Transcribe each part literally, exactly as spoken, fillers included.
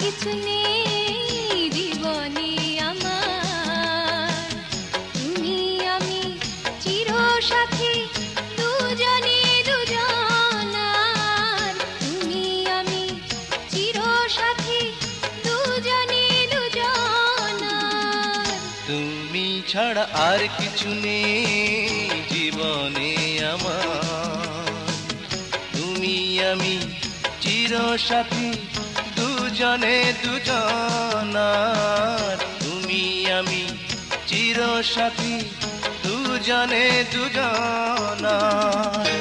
কিছু নেই জীবনে আমার, তুমি আমি চিরসাথী দুজনে দুজনার, তুমি আমি চিরসাথী দুজনে দুজনার। তুমি ছাড়া আর কিছু নেই জীবনে আমার, তুমি আমি চিরসাথী দুজনে দুজনার, তুমি আমি চিরসাথী দুজনে দুজনার।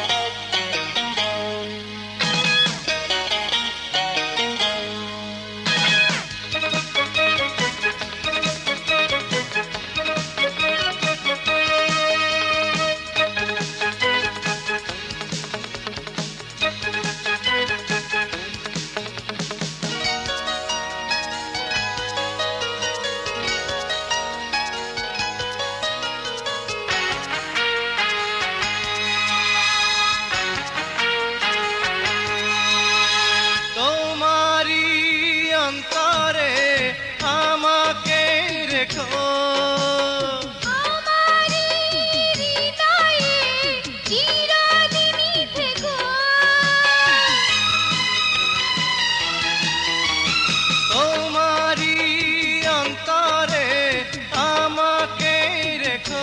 অন্তরে আমাকে রেখো, আমারি হৃদয়ে চিরদিনই থেকো, তোমারি অন্তরে আমাকে রেখো,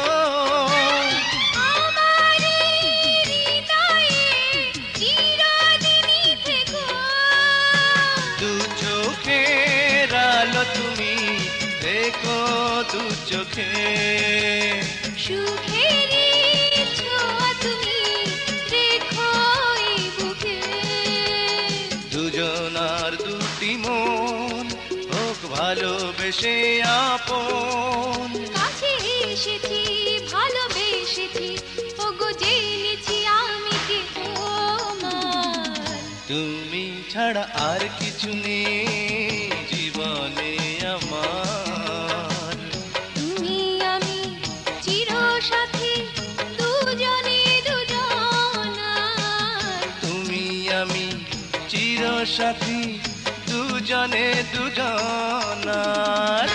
আমারি হৃদয়ে চিরদিনই থেকো। দু চোখের আলো তুমি দেখো, দু চোখে সুখেরই ছোঁয়া তুমি রেখো এই বুকে, দুজনার দুটি মন হোক ভালোবেসে আপন। কাছে এসেছি ভালোবেসেছি, ওগো জেনেছি আমি কে তোমার, তুমি ছাড়া আর কিছু নেই জীবনে আমার, তুমি আমি চিরসাথী দুজনে দুজনার, তুমি আমি চিরসাথী দুজনে দুজনার।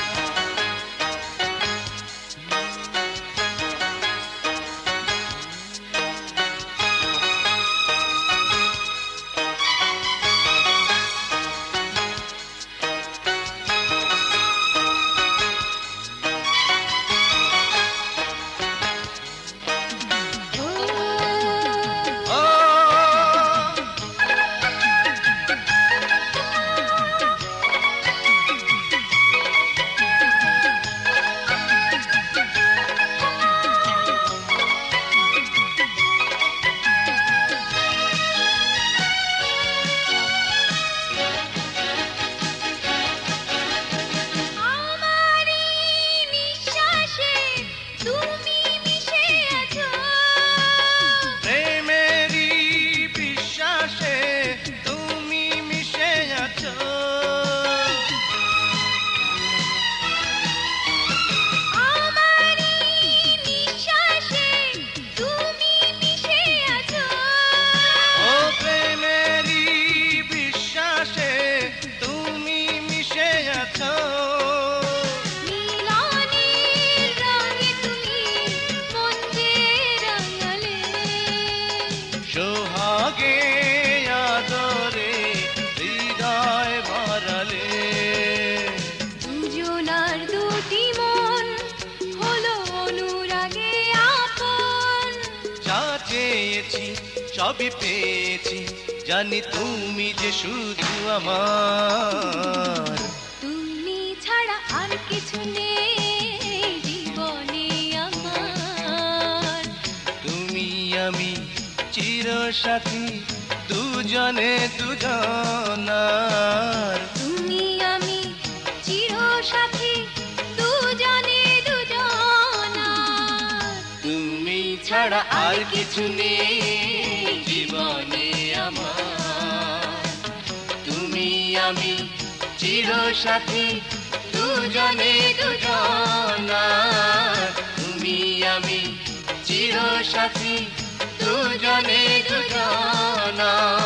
সোহাগে আদরে হৃদয় ভরালে, দুজনার দুটি মন হলো অনুরাগে আপন। যা চেয়েছি সবই পেয়েছি, জানি তুমি যে শুধু আমার, তুমি ছাড়া আর কিছু নেই জীবনে আমার, তুমি আমি চিরসাথী দুজনে দুজনার, তুমি আমি চিরসাথী দুজনে দুজনার। তুমি ছাড়া আর কিছু নেই জীবনে আমার, তুমি আমি চিরসাথী দুজনে দুজনার, তুমি আমি চিরসাথী দুজনে দুজনার।